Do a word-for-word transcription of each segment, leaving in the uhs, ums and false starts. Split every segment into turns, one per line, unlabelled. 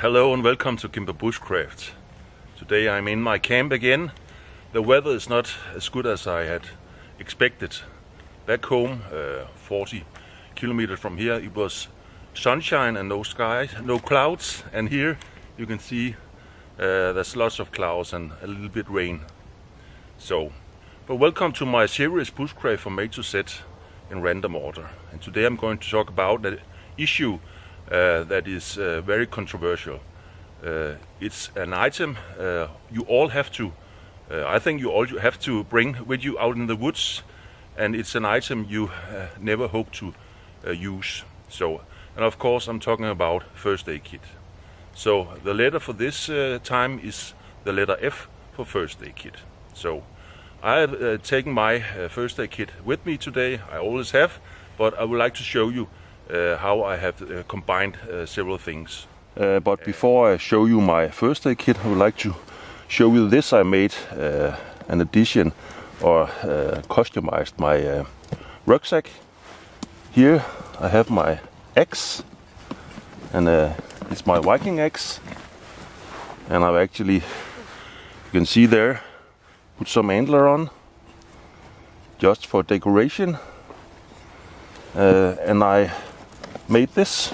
Hello and welcome to Kimber Bushcraft. Today I'm in my camp again. The weather is not as good as I had expected. Back home, uh, forty kilometers from here, it was sunshine and no sky, no clouds, and here you can see uh, there's lots of clouds and a little bit rain. So, but welcome to my series Bushcraft from A to Z in random order. And today I'm going to talk about an issue uh, that is uh, very controversial. Uh, it's an item uh, you all have to, uh, I think you all have to bring with you out in the woods, and it's an item you uh, never hope to uh, use. So, and of course I'm talking about first aid kit. So the letter for this uh, time is the letter F for first aid kit. So I have uh, taken my uh, first aid kit with me today. I always have, but I would like to show you uh, how I have uh, combined uh, several things. Uh, but before I show you my first aid kit, I would like to show you this. I made uh, an addition or uh, customized my uh, rucksack. Here I have my axe, and uh, it's my Viking axe, and I've actually, you can see there, put some antler on just for decoration, uh, and I made this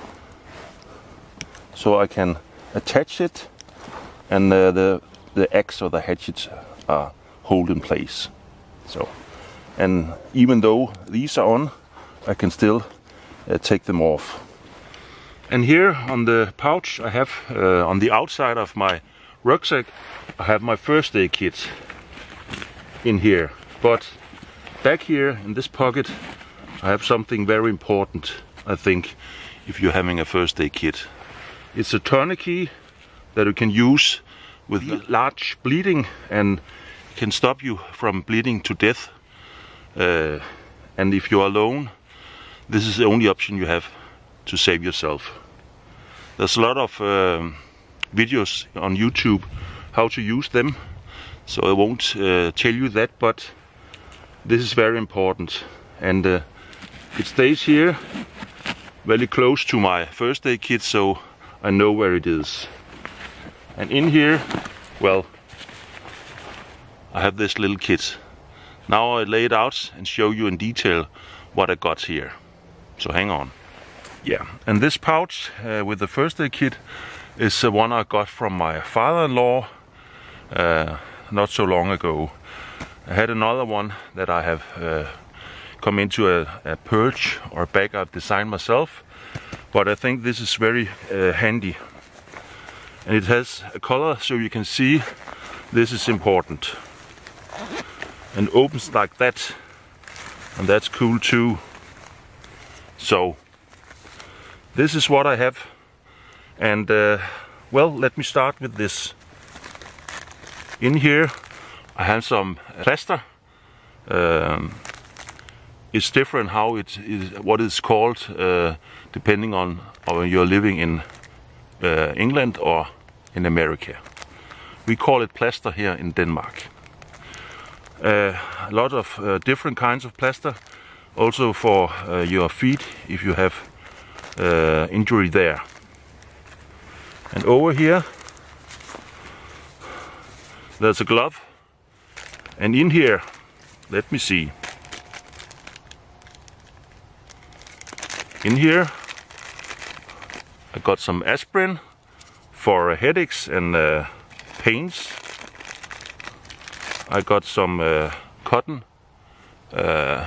so I can attach it, and uh, the the axe or the hatchet are hold in place. So, and even though these are on, I can still uh, take them off. And here on the pouch I have, uh, on the outside of my rucksack, I have my first aid kit in here. But back here in this pocket I have something very important, I think, if you're having a first aid kit. It's a tourniquet that you can use with large bleeding and can stop you from bleeding to death. Uh, and if you're alone, this is the only option you have to save yourself. There's a lot of um, videos on YouTube how to use them, so I won't uh, tell you that, but this is very important. And uh, it stays here very close to my first aid kit, so I know where it is. And in here, well, I have this little kit. Now I lay it out and show you in detail what I got here. So hang on. Yeah, and this pouch uh, with the first aid kit is the one I got from my father-in-law uh, not so long ago. I had another one that I have uh, come into a, a perch or a bag I've designed myself, but I think this is very uh, handy. And it has a color so you can see this is important. And opens like that, and that's cool too. So this is what I have, and uh, well, let me start with this. In here I have some plaster. Um, it's different how it is, what it's called, uh, depending on whether you're living in uh, England or in America. We call it plaster here in Denmark. Uh, a lot of uh, different kinds of plaster, also for uh, your feet if you have uh, injury there. And over here there's a glove, and in here, let me see, in here I got some aspirin for uh, headaches and uh, pains. I got some uh, cotton uh,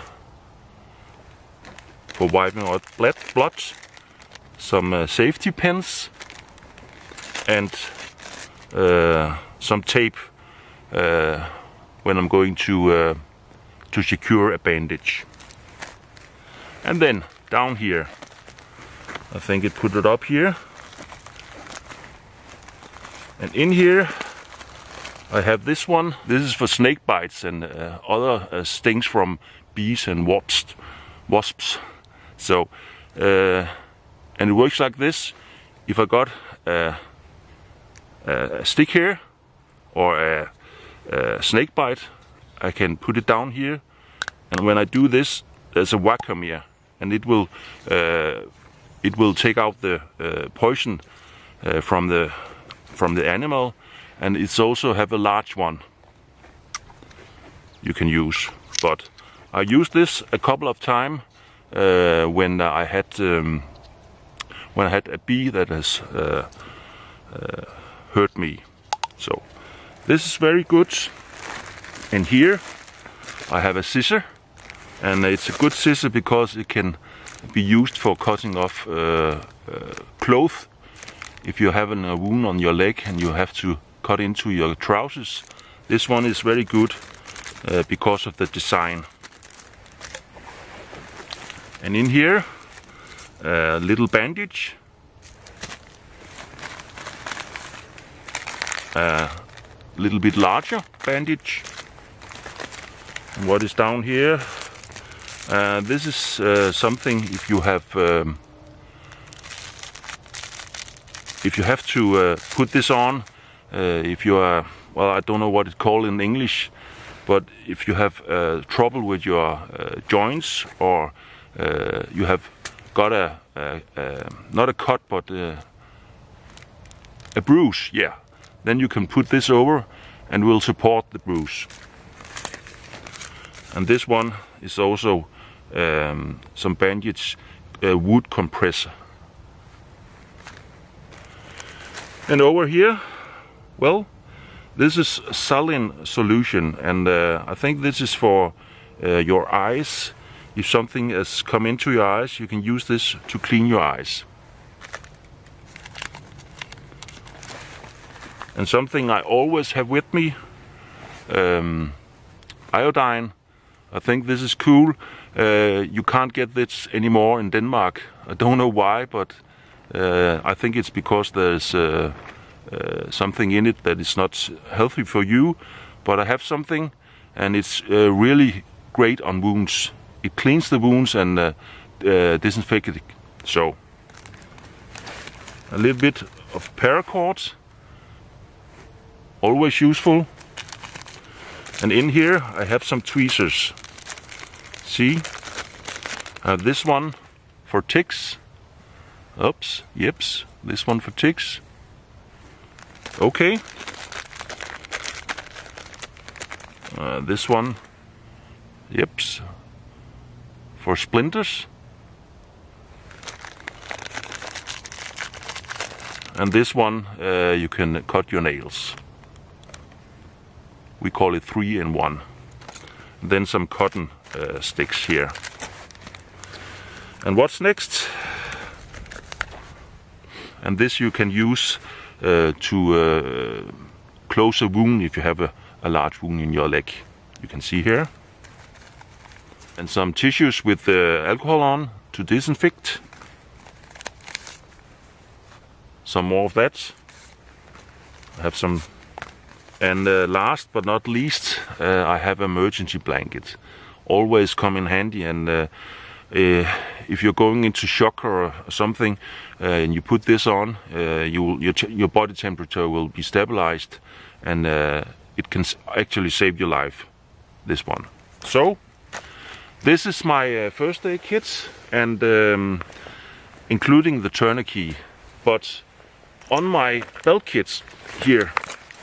for wiping out blood, blood, some uh, safety pins, and uh, some tape uh, when I'm going to uh, to secure a bandage. And then down here, I think it put it up here, and in here I have this one. This is for snake bites and uh, other uh, stings from bees and wasps. wasps. So, uh, and it works like this. If I got a, a stick here or a, a snake bite, I can put it down here, and when I do this, there's a vacuum here, and it will uh, it will take out the uh, poison uh, from the from the animal, and it's also have a large one you can use. But I used this a couple of times uh, when I had um, when I had a bee that has uh, uh, hurt me. So this is very good. And here I have a scissor, and it's a good scissor because it can be used for cutting off uh, uh, clothes. If you have a wound on your leg and you have to cut into your trousers, this one is very good uh, because of the design. And in here, a little bandage, a little bit larger bandage. And what is down here? Uh, this is uh, something if you have um, if you have to uh, put this on. Uh, if you are, well, I don't know what it's called in English, but if you have uh, trouble with your uh, joints, or uh, you have got a, a, a not a cut but a, a bruise, yeah, then you can put this over and will support the bruise. And this one is also um, some bandage uh, wood compressor. And over here, well, this is saline solution, and uh, I think this is for uh, your eyes. If something has come into your eyes, you can use this to clean your eyes. And something I always have with me, um, iodine. I think this is cool. Uh, you can't get this anymore in Denmark. I don't know why, but uh, I think it's because there's uh, uh, something in it that is not healthy for you. But I have something, and it's uh, really great on wounds. It cleans the wounds and uh, uh, disinfects it. So, a little bit of paracord, always useful. And in here I have some tweezers. See, I have this one for ticks. Oops, yips, this one for ticks. Okay. Uh, this one, yips, for splinters. And this one, uh, you can cut your nails. We call it three in one. Then some cotton uh, sticks here. And what's next? And this you can use uh, to uh, close a wound if you have a, a large wound in your leg. You can see here. And some tissues with uh, alcohol on to disinfect. Some more of that. I have some. And uh, last but not least, uh, I have emergency blanket. Always come in handy, and uh, uh, if you're going into shock or something, uh, and you put this on, uh, you will, your, your body temperature will be stabilized, and uh, it can actually save your life, this one. So, this is my uh, first aid kit, and um, including the tourniquet. But on my belt kits here,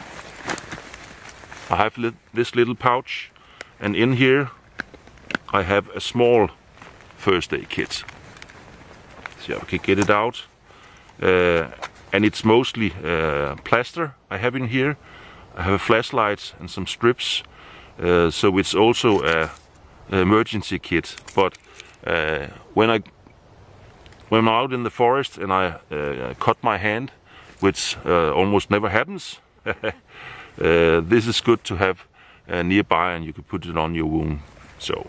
I have li this little pouch, and in here I have a small first aid kit. So I can get it out, uh, and it's mostly uh, plaster I have in here. I have a flashlight and some strips, uh, so it's also a, a emergency kit. But uh, when I when I'm out in the forest and I uh, cut my hand, which uh, almost never happens. Uh, this is good to have uh, nearby, and you can put it on your wound. So.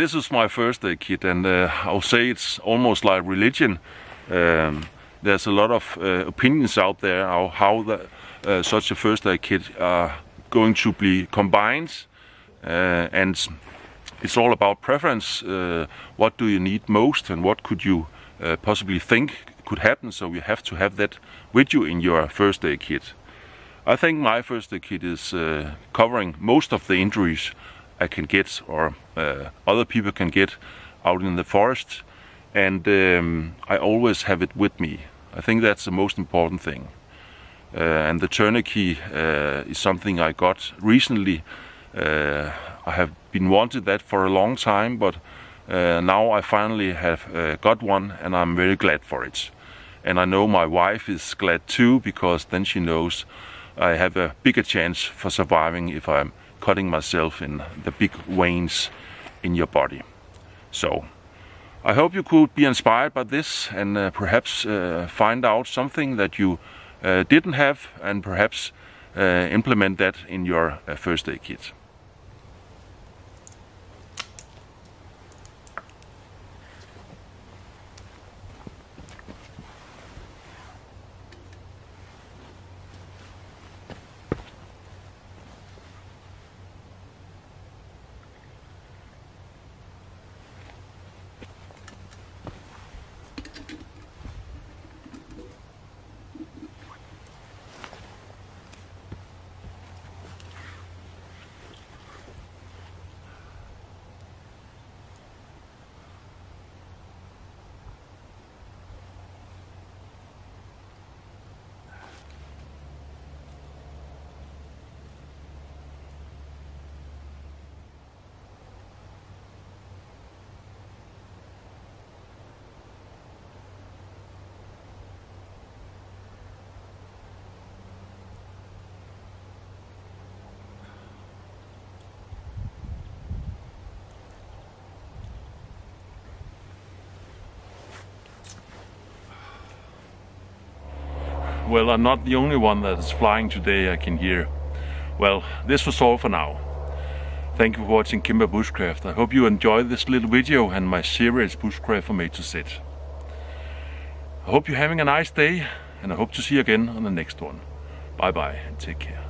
this is my first aid kit, and uh, I'll say it's almost like religion. Um, there's a lot of uh, opinions out there how, how the, uh, such a first aid kit are going to be combined, uh, and it's all about preference. Uh, what do you need most, and what could you uh, possibly think could happen? So you have to have that with you in your first aid kit. I think my first aid kit is uh, covering most of the injuries I can get, or uh, other people can get out in the forest, and um, I always have it with me. I think that's the most important thing. Uh, and the tourniquet uh, is something I got recently. Uh, I have been wanted that for a long time, but uh, now I finally have uh, got one, and I'm very glad for it. And I know my wife is glad too, because then she knows I have a bigger chance for surviving if I'm cutting myself in the big veins in your body. So I hope you could be inspired by this, and uh, perhaps uh, find out something that you uh, didn't have, and perhaps uh, implement that in your uh, first aid kit. Well, I'm not the only one that is flying today, I can hear. Well, this was all for now. Thank you for watching Kimber Bushcraft. I hope you enjoyed this little video and my series Bushcraft from A to Z. I hope you're having a nice day, and I hope to see you again on the next one. Bye bye and take care.